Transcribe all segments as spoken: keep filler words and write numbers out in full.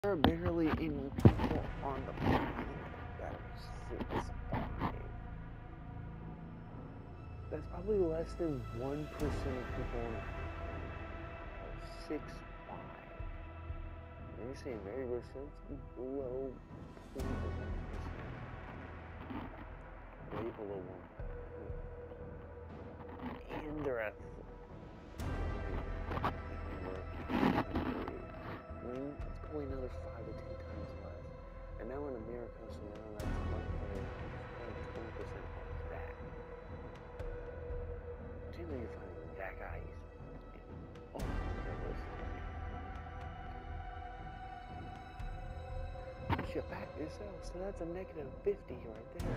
There are barely any people on the planet that are six five. That's probably less than one percent of people on the planet are six five. And you're saying very good sense below zero point one percent. Way below one. And they're at it's probably another five to ten times less. And now in America, so now that's one third, probably twenty percent off that. Generally, you're finding that guys on the list. Shit back yourself, so that's a negative fifty right there.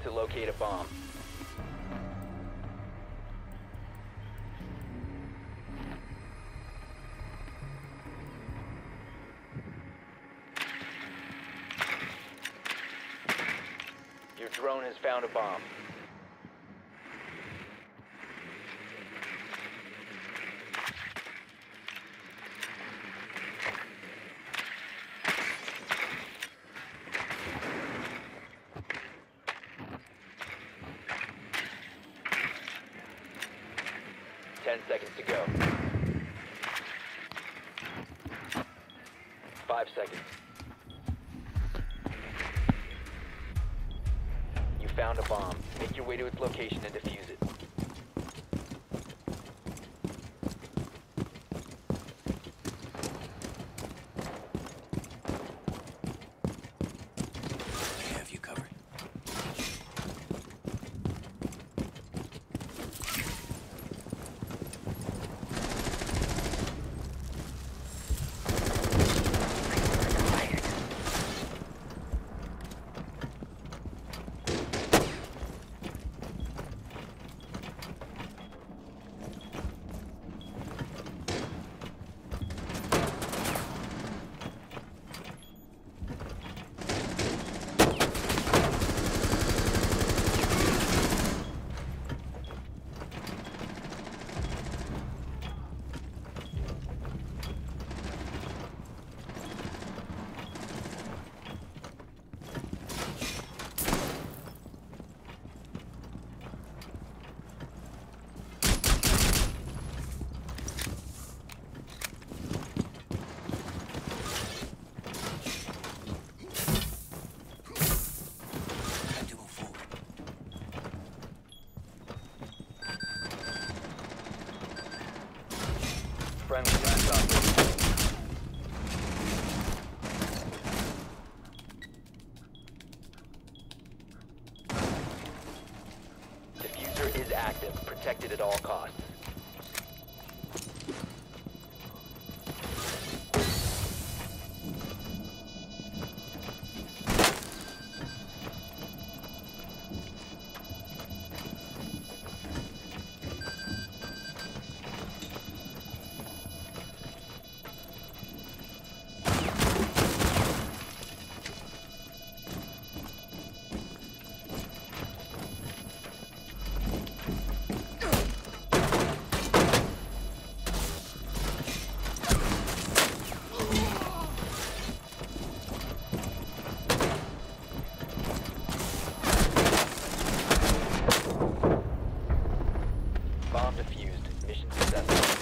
to locate a bomb. Your drone has found a bomb. Ten seconds to go. Five seconds. You found a bomb. Make your way to its location and defuse it. I have you covered. Friendly last operator. Diffuser is active, protected at all costs. Bomb defused. Mission successful.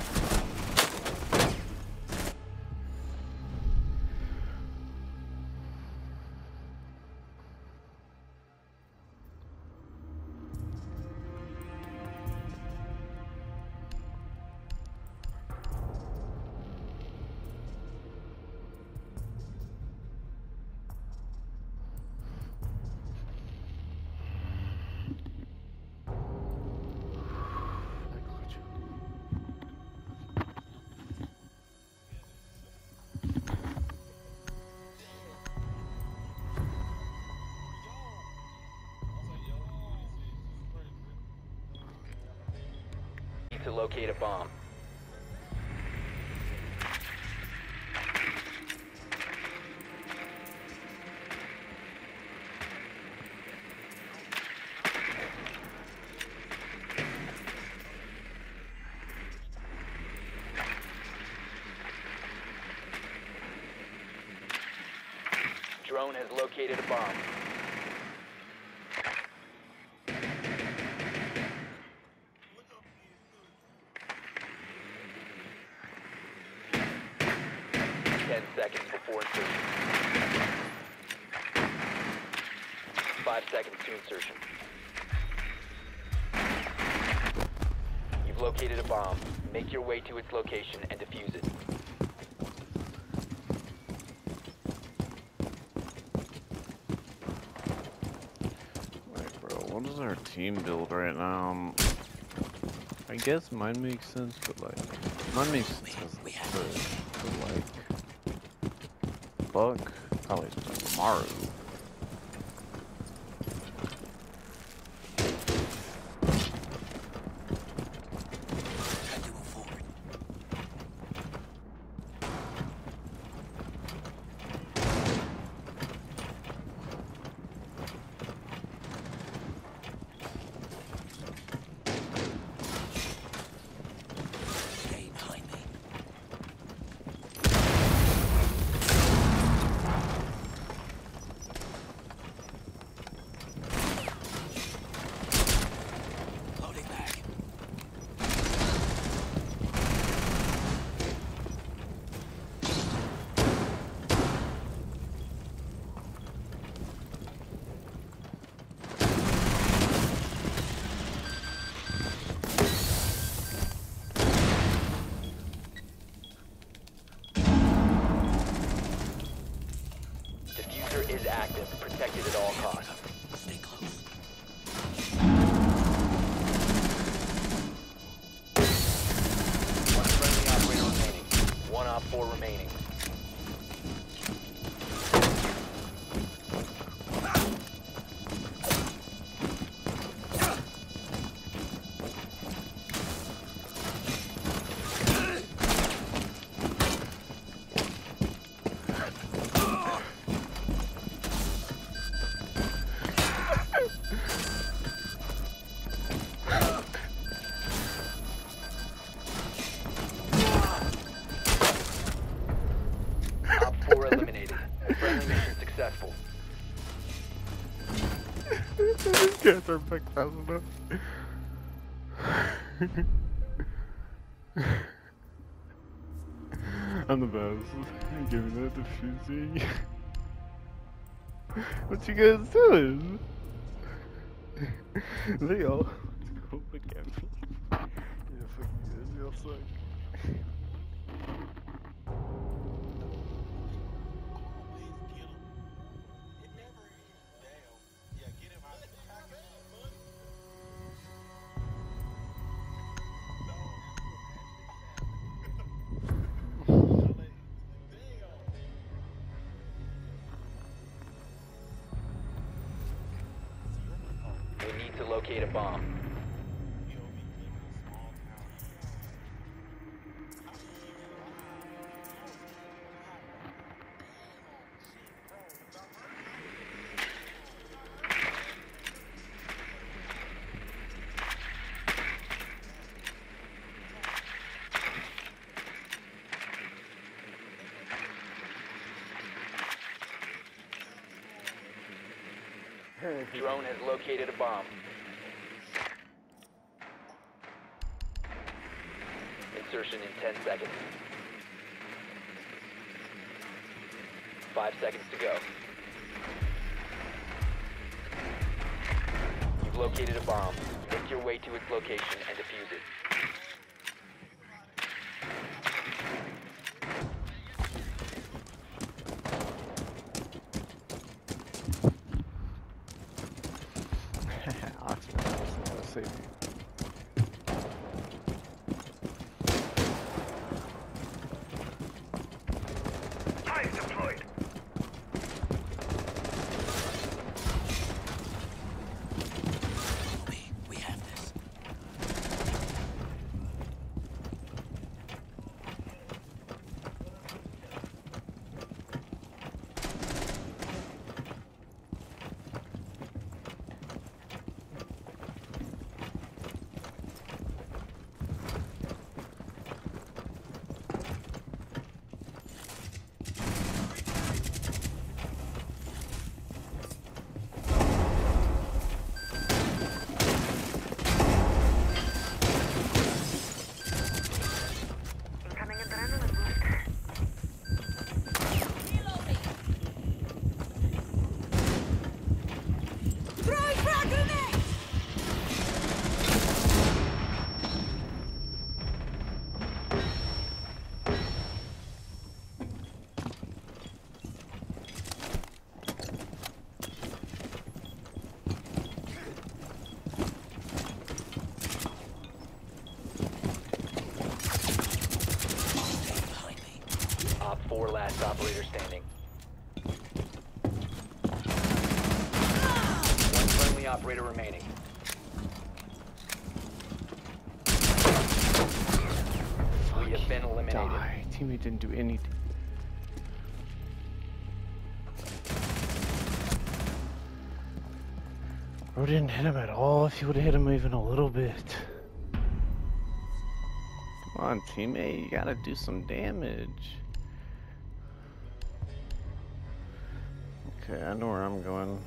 To locate a bomb. Drone has located a bomb. Ten seconds before insertion. Five seconds to insertion. You've located a bomb. Make your way to its location and defuse it. Right, bro, what is our team build right now? Um, I guess mine makes sense, but like, mine makes sense as the, the like, Buck, probably Maru. all costs. Stay close. One friendly operator remaining. One op four remaining. Op four eliminated. Friendly mission successful. These guys are back fast enough. I'm the best. Give me that defusing. What you guys doing? They all go look at me. Yeah, fuck you guys, y'all suck. We need to locate a bomb. Drone has located a bomb. Insertion in ten seconds. Five seconds to go. You've located a bomb. Make your way to its location and defuse it. Oxford, that's save you. Eyes deployed. We, we have this. Incoming adrenaline boost. Throwing frag grenade! Op four last operator standing. One friendly operator remaining. We have been eliminated. Die. Teammate didn't do anything. Bro didn't hit him at all. If he would have hit him even a little bit. Come on, teammate. You gotta do some damage. Okay, I know where I'm going.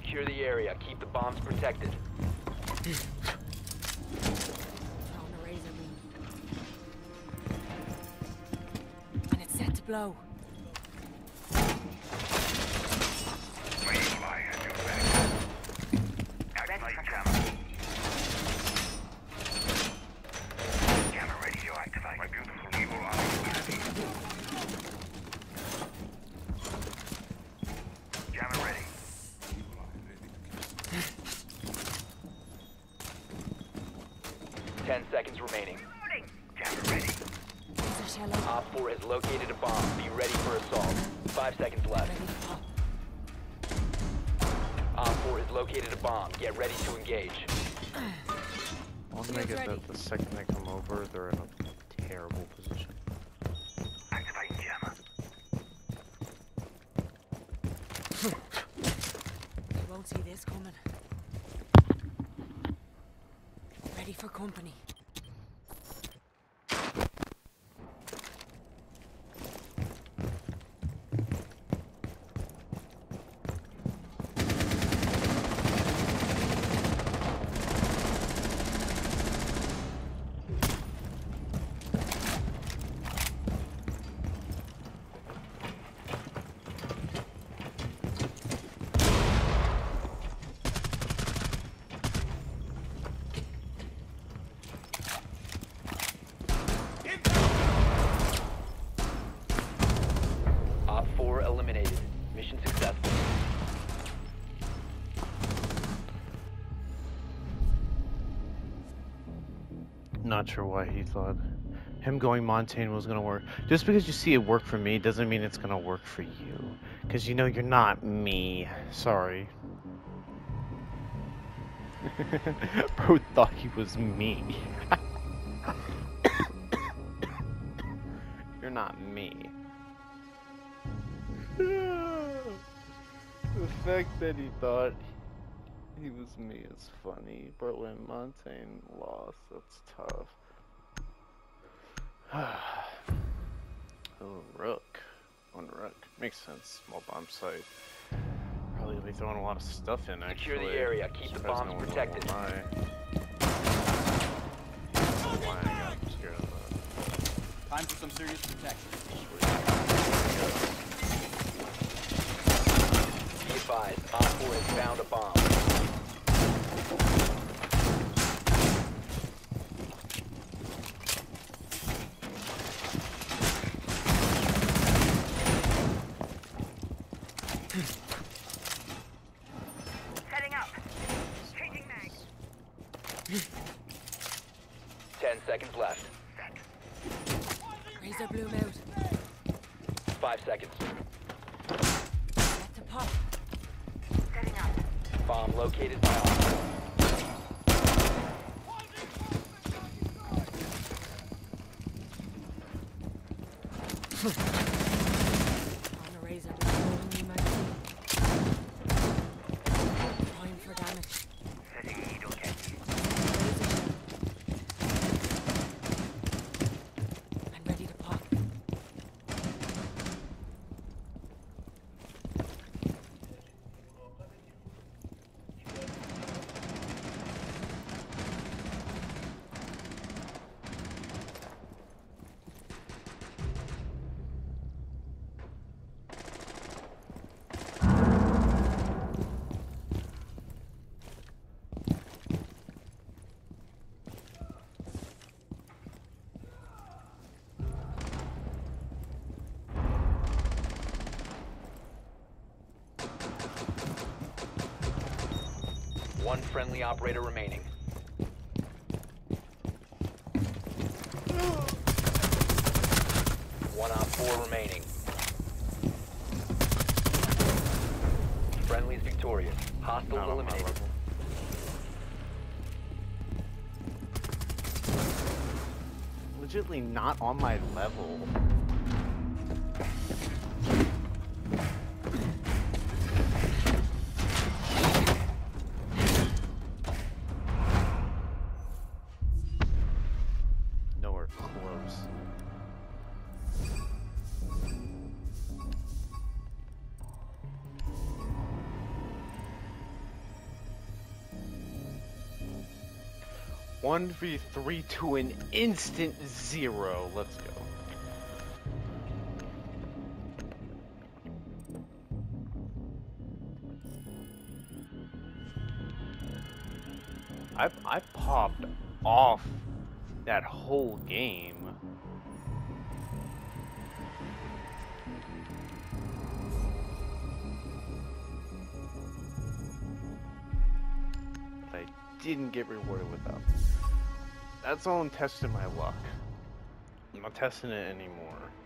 Secure the area. Keep the bombs protected. On the razor beam. And it's set to blow. Ten seconds remaining. Razor shell out. Op four has located a bomb. Be ready for assault. Five seconds left. Ready to pop. Op four has located a bomb. Get ready to engage. I'll make it that the second they come over, they're in a terrible position. Activate jammer. They won't see this coming. Ready for company. Op four eliminated. Mission successful. Not sure why he thought him going Montane was gonna work. Just because you see it work for me doesn't mean it's gonna work for you. Cause you know you're not me. Sorry. Bro thought he was me. You're not me. The fact that he thought he was me is funny, but when Montane lost, that's tough. Oh, Rook. On Rook. Makes sense. Small bomb site. Probably gonna be throwing a lot of stuff in, actually. Secure the area. Keep the Surprised bombs no one will protected. lie. I don't know why I got scared of that. Time for some serious protection. Be advised. Op four has found a bomb. Setting up. Changing mag. Ten seconds left. Razor bloom out. Five seconds. Set to pop. Setting up. Bomb located by Op four. On the razor bloom. Only my team. Time for damage. Setting needle catch. Razor shell. I'm ready to pop. One friendly operator remaining. One Op four remaining. Friendly's victorious. Hostiles Not on my eliminated. level. Legitimately not on my level. Nowhere close. one v three to an instant zero. Let's go. I I popped off that whole game. I didn't get rewarded with that. That's all I'm testing my luck. I'm not testing it anymore.